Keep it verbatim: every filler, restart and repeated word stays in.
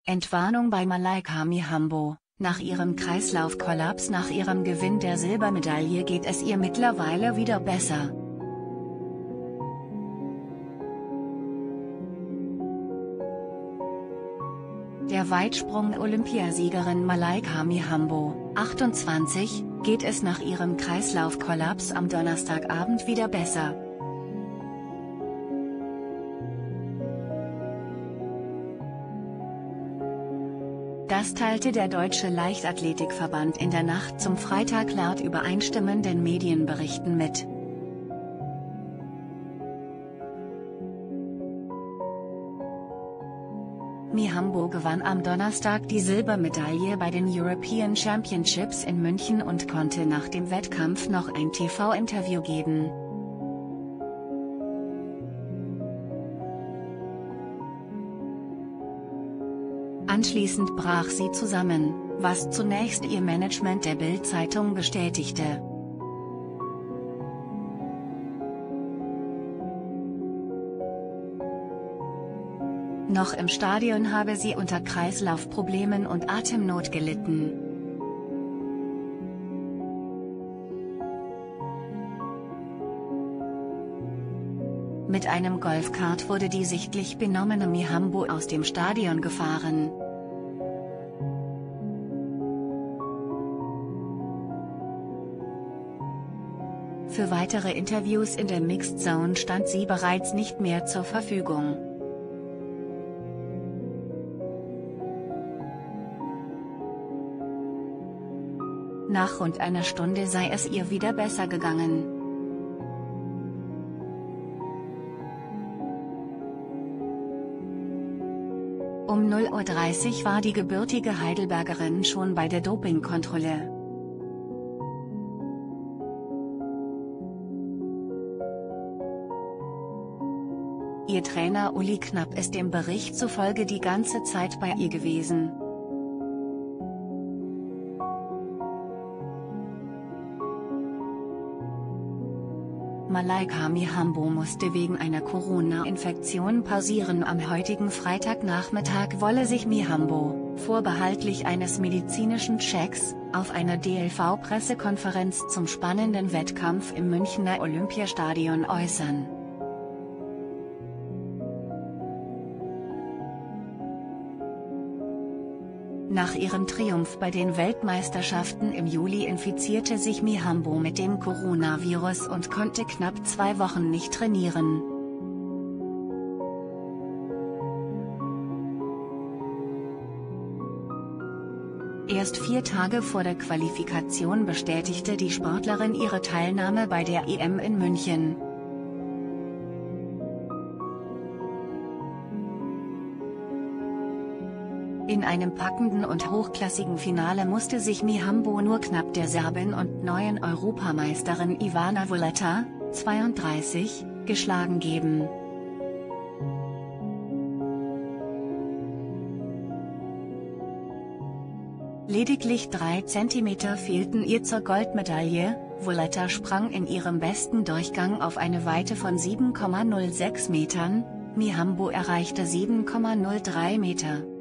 Entwarnung bei Malaika Mihambo: Nach ihrem Kreislaufkollaps nach ihrem Gewinn der Silbermedaille geht es ihr mittlerweile wieder besser. Der Weitsprung-Olympiasiegerin Malaika Mihambo, achtundzwanzig, geht es nach ihrem Kreislaufkollaps am Donnerstagabend wieder besser. Das teilte der Deutsche Leichtathletikverband in der Nacht zum Freitag laut übereinstimmenden Medienberichten mit. Mihambo gewann am Donnerstag die Silbermedaille bei den European Championships in München und konnte nach dem Wettkampf noch ein T V-Interview geben. Anschließend brach sie zusammen, was zunächst ihr Management der Bild-Zeitung bestätigte. Noch im Stadion habe sie unter Kreislaufproblemen und Atemnot gelitten. Mit einem Golfkart wurde die sichtlich benommene Mihambo aus dem Stadion gefahren. Für weitere Interviews in der Mixed Zone stand sie bereits nicht mehr zur Verfügung. Nach rund einer Stunde sei es ihr wieder besser gegangen. Um null Uhr dreißig war die gebürtige Heidelbergerin schon bei der Dopingkontrolle. Ihr Trainer Uli Knapp ist dem Bericht zufolge die ganze Zeit bei ihr gewesen. Malaika Mihambo musste wegen einer Corona-Infektion pausieren. Am heutigen Freitagnachmittag wolle sich Mihambo, vorbehaltlich eines medizinischen Checks, auf einer D L V-Pressekonferenz zum spannenden Wettkampf im Münchner Olympiastadion äußern. Nach ihrem Triumph bei den Weltmeisterschaften im Juli infizierte sich Mihambo mit dem Coronavirus und konnte knapp zwei Wochen nicht trainieren. Erst vier Tage vor der Qualifikation bestätigte die Sportlerin ihre Teilnahme bei der E M in München. In einem packenden und hochklassigen Finale musste sich Mihambo nur knapp der Serbin und neuen Europameisterin Ivana Vuleta, zweiunddreißig, geschlagen geben. Lediglich drei Zentimeter fehlten ihr zur Goldmedaille. Vuleta sprang in ihrem besten Durchgang auf eine Weite von sieben Komma null sechs Metern, Mihambo erreichte sieben Komma null drei Meter.